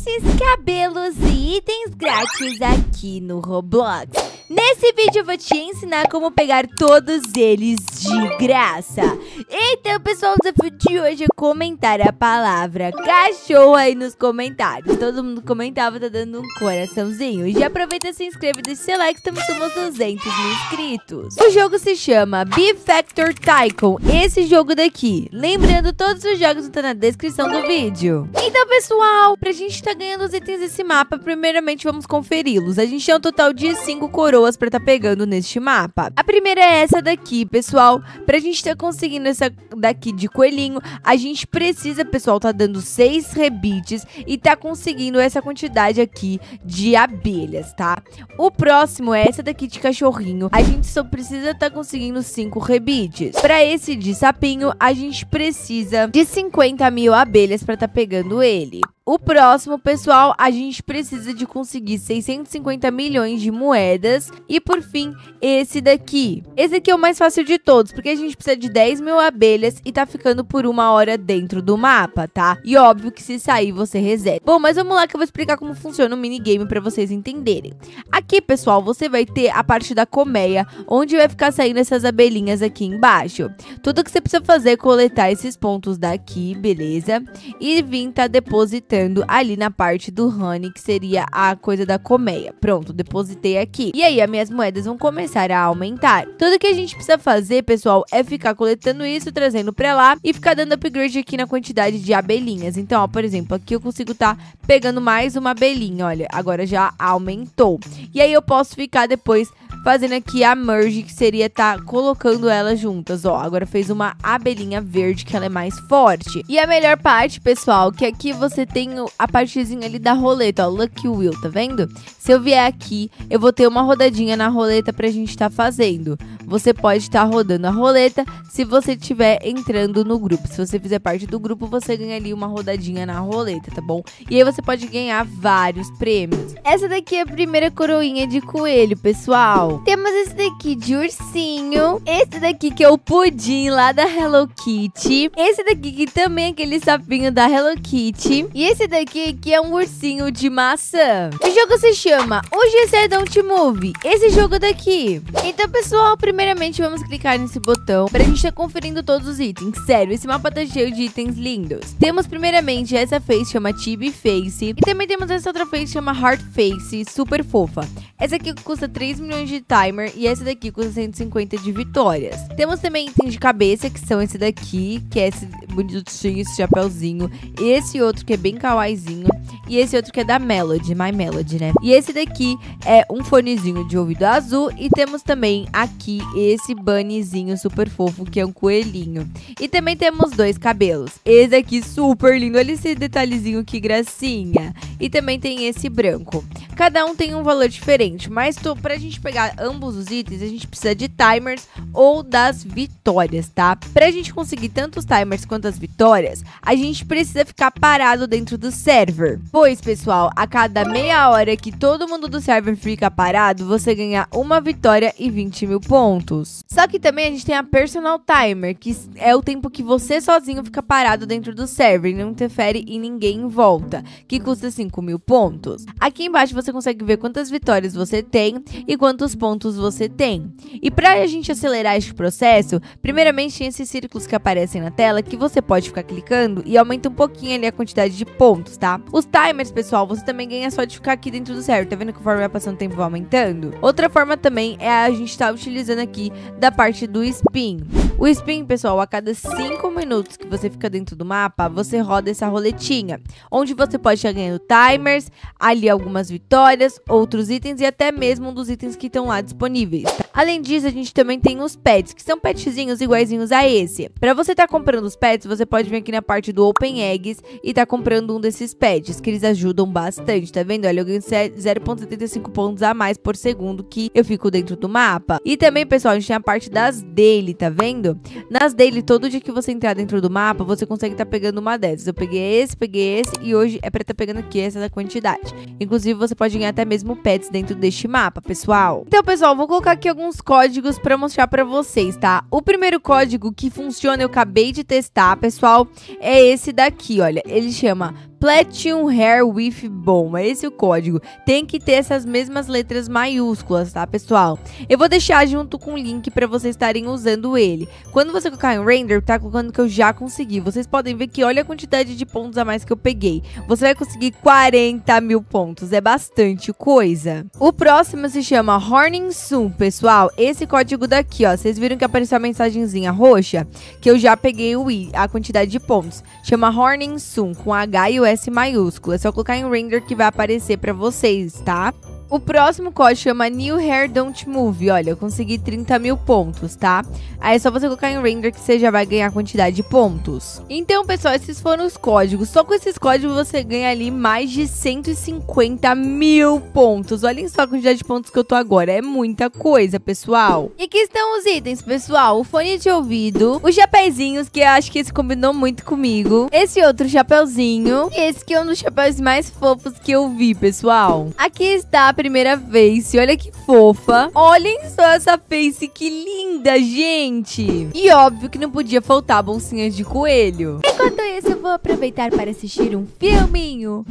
presentes, cabelos e itens grátis aqui no Roblox. Nesse vídeo eu vou te ensinar como pegar todos eles de graça. Então, pessoal, o desafio de hoje é comentar a palavra cachorro aí nos comentários. Todo mundo comentava, tá dando um coraçãozinho. E já aproveita, se inscreve e deixa seu like, estamos somos 200 mil inscritos. O jogo se chama B-Factor Tycoon, esse jogo daqui. Lembrando, todos os jogos estão na descrição do vídeo. Então, pessoal, pra gente tá ganhando os itens desse mapa, primeiramente vamos conferi-los. A gente tem um total de 5 coroas pra tá pegando neste mapa. A primeira é essa daqui, pessoal. Pra gente tá conseguindo essa daqui de coelhinho, a gente precisa, pessoal, tá dando 6 rebites e tá conseguindo essa quantidade aqui de abelhas, tá? O próximo é essa daqui de cachorrinho. A gente só precisa tá conseguindo 5 rebites. Pra esse de sapinho, a gente precisa de 50 mil abelhas pra tá pegando ele. O próximo, pessoal, a gente precisa de conseguir 650 milhões de moedas. E, por fim, esse daqui. Esse aqui é o mais fácil de todos, porque a gente precisa de 10 mil abelhas e tá ficando por 1 hora dentro do mapa, tá? E óbvio que se sair, você reseta. Bom, mas vamos lá que eu vou explicar como funciona o minigame pra vocês entenderem. Aqui, pessoal, você vai ter a parte da colmeia, onde vai ficar saindo essas abelhinhas aqui embaixo. Tudo que você precisa fazer é coletar esses pontos daqui, beleza? E vir tá depositando ali na parte do honey, que seria a coisa da colmeia. Pronto, depositei aqui. E aí, as minhas moedas vão começar a aumentar. Tudo que a gente precisa fazer, pessoal, é ficar coletando isso, trazendo pra lá e ficar dando upgrade aqui na quantidade de abelhinhas. Então, ó, por exemplo, aqui eu consigo tá pegando mais uma abelhinha, olha, agora já aumentou. E aí eu posso ficar depois fazendo aqui a merge, que seria tá colocando elas juntas, ó. Agora fez uma abelhinha verde, que ela é mais forte. E a melhor parte, pessoal, que aqui você tem a partezinha ali da roleta, ó, Lucky Wheel, tá vendo? Se eu vier aqui, eu vou ter uma rodadinha na roleta pra gente tá fazendo. Você pode estar rodando a roleta se você estiver entrando no grupo. Se você fizer parte do grupo, você ganha ali uma rodadinha na roleta, tá bom? E aí você pode ganhar vários prêmios. Essa daqui é a primeira coroinha de coelho, pessoal. Temos esse daqui de ursinho. Esse daqui que é o pudim lá da Hello Kitty. Esse daqui que também é aquele sapinho da Hello Kitty. E esse daqui que é um ursinho de maçã. O jogo se chama O GC Don't Move. Esse jogo daqui. Então, pessoal, primeiramente vamos clicar nesse botão pra gente estar conferindo todos os itens. Sério, esse mapa tá cheio de itens lindos. Temos primeiramente essa face, chama Chibi Face. E também temos essa outra face, chama Heart Face, super fofa. Essa aqui custa 3 milhões de timer e essa daqui custa 150 de vitórias. Temos também itens de cabeça, que são esse daqui, que é esse bonitinho, esse chapéuzinho. Esse outro que é bem kawaiizinho. E esse outro que é da Melody, My Melody, né? E esse daqui é um fonezinho de ouvido azul. E temos também aqui esse bunnyzinho super fofo, que é um coelhinho. E também temos 2 cabelos. Esse aqui super lindo, olha esse detalhezinho, que gracinha. E também tem esse branco. Cada um tem um valor diferente, mas pra gente pegar ambos os itens, a gente precisa de timers ou das vitórias, tá? Pra gente conseguir tanto os timers quanto as vitórias, a gente precisa ficar parado dentro do server. Pois, pessoal, a cada meia hora que todo mundo do server fica parado, você ganha uma vitória e 20 mil pontos. Só que também a gente tem a personal timer, que é o tempo que você sozinho fica parado dentro do server e não interfere em ninguém em volta, que custa 5 mil pontos. Aqui embaixo você consegue ver quantas vitórias você tem e quantos pontos você tem. E pra gente acelerar este processo, primeiramente tem esses círculos que aparecem na tela, que você pode ficar clicando e aumenta um pouquinho ali a quantidade de pontos, tá? Os timers, pessoal, você também ganha só de ficar aqui dentro do server. Tá vendo que conforme vai passando o tempo vai aumentando? Outra forma também é a gente tá utilizando aqui da parte do spin. O spin, pessoal, a cada 5 minutos que você fica dentro do mapa, você roda essa roletinha, onde você pode estar ganhando timers, ali algumas vitórias, outros itens e até mesmo um dos itens que estão lá disponíveis. Além disso, a gente também tem os pets, que são petzinhos iguaizinhos a esse. Pra você estar comprando os pets, você pode vir aqui na parte do Open Eggs e tá comprando um desses pets, que eles ajudam bastante, tá vendo? Olha, eu ganho 0,75 pontos a mais por segundo que eu fico dentro do mapa. E também, pessoal, a gente tem a parte das daily, tá vendo? Nas daily, todo dia que você entrar dentro do mapa, você consegue estar pegando uma dessas. Eu peguei esse e hoje é pra estar pegando aqui essa quantidade. Inclusive, você pode ganhar até mesmo pets dentro deste mapa, pessoal. Então, pessoal, vou colocar aqui alguns códigos pra mostrar pra vocês, tá? O primeiro código que funciona, eu acabei de testar, pessoal, é esse daqui, olha. Ele chama Platinum Hair with Bom. É esse o código. Tem que ter essas mesmas letras maiúsculas, tá, pessoal? Eu vou deixar junto com o link pra vocês estarem usando ele. Quando você colocar em render, tá colocando que eu já consegui. Vocês podem ver que olha a quantidade de pontos a mais que eu peguei. Você vai conseguir 40 mil pontos. É bastante coisa. O próximo se chama Horning Soon, pessoal. Esse código daqui, ó. Vocês viram que apareceu a mensagenzinha roxa? Que eu já peguei a quantidade de pontos. Chama Horning Soon, com H e o S maiúsculo. É só colocar em render que vai aparecer pra vocês, tá? O próximo código chama New Hair Don't Move. Olha, eu consegui 30 mil pontos, tá? Aí é só você colocar em render que você já vai ganhar a quantidade de pontos. Então, pessoal, esses foram os códigos. Só com esses códigos você ganha ali mais de 150 mil pontos. Olhem só a quantidade de pontos que eu tô agora. É muita coisa, pessoal. E aqui estão os itens, pessoal. O fone de ouvido, os chapéuzinhos, que eu acho que esse combinou muito comigo. Esse outro chapéuzinho. E esse que é um dos chapéus mais fofos que eu vi, pessoal. Aqui está a primeira face, olha que fofa. Olhem só essa face, que linda, gente. E óbvio que não podia faltar bolsinhas de coelho. Enquanto isso, eu vou aproveitar para assistir um filminho.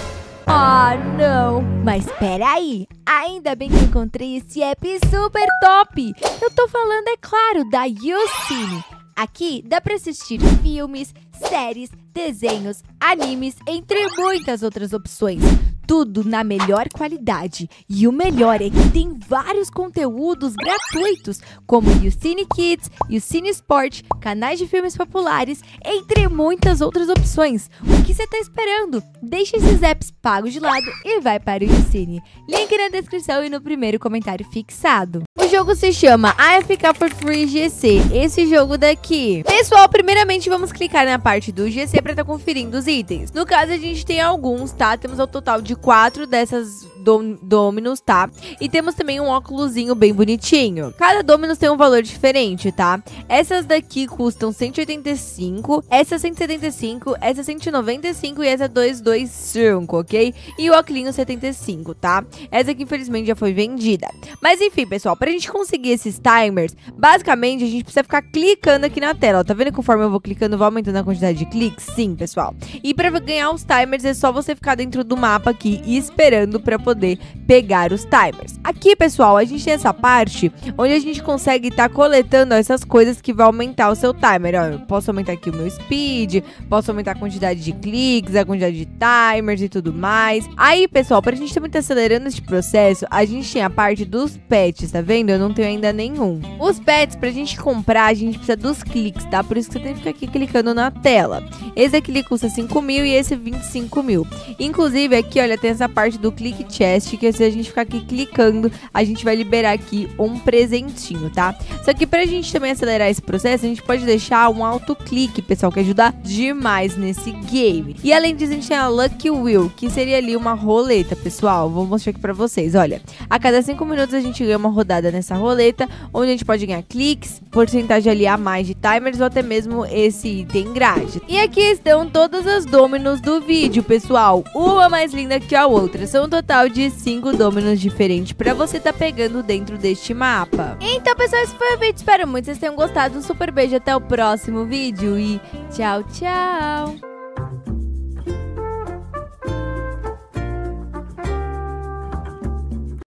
Ah, não. Mas peraí, ainda bem que eu encontrei esse app super top. Eu tô falando, é claro, da YouCine. Aqui dá pra assistir filmes, séries, desenhos, animes, entre muitas outras opções. Tudo na melhor qualidade. E o melhor é que tem vários conteúdos gratuitos, como YouCine Kids, YouCine Sport, canais de filmes populares, entre muitas outras opções. O que você tá esperando? Deixa esses apps pagos de lado e vai para o YouCine. Link na descrição e no primeiro comentário fixado. O jogo se chama AFK for Free GC, esse jogo daqui. Pessoal, primeiramente vamos clicar na parte do GC para estar conferindo os itens. No caso, a gente tem alguns, tá? Temos ao total de 4 dessas Dominos, tá? E temos também um óculosinho bem bonitinho. Cada Dominos tem um valor diferente, tá? Essas daqui custam 185, essa 175, essa 195 e essa 225, ok? E o óculinho 75, tá? Essa aqui, infelizmente, já foi vendida. Mas, enfim, pessoal, pra gente conseguir esses timers, basicamente, a gente precisa ficar clicando aqui na tela, ó. Tá vendo que conforme eu vou clicando, vai aumentando a quantidade de cliques? Sim, pessoal. E pra ganhar os timers, é só você ficar dentro do mapa aqui e esperando pra poder pegar os timers. Aqui, pessoal, a gente tem essa parte onde a gente consegue estar coletando essas coisas que vão aumentar o seu timer. Ó, eu posso aumentar aqui o meu speed, posso aumentar a quantidade de cliques, a quantidade de timers e tudo mais. Aí, pessoal, pra gente também estar acelerando esse processo, a gente tem a parte dos pets, tá vendo? Eu não tenho ainda nenhum. Os pets, pra gente comprar, a gente precisa dos cliques, tá? Por isso que você tem que ficar aqui clicando na tela. Esse aqui custa 5 mil e esse 25 mil. Inclusive, aqui, olha, tem essa parte do click chest, que se a gente ficar aqui clicando, a gente vai liberar aqui um presentinho, tá? Só que pra gente também acelerar esse processo, a gente pode deixar um autoclique, pessoal, que ajuda demais nesse game. E além disso, a gente tem a Lucky Wheel, que seria ali uma roleta, pessoal. Vou mostrar aqui pra vocês, olha. A cada 5 minutos a gente ganha uma rodada nessa roleta, onde a gente pode ganhar cliques, porcentagem ali a mais de timers ou até mesmo esse item grátis. E aqui estão todas as Dominos do vídeo, pessoal. Uma mais linda que a outra. São um total de 5 Dominos diferentes pra você tá pegando dentro deste mapa. Então, pessoal, esse foi o vídeo. Espero muito que vocês tenham gostado. Um super beijo, até o próximo vídeo e tchau, tchau!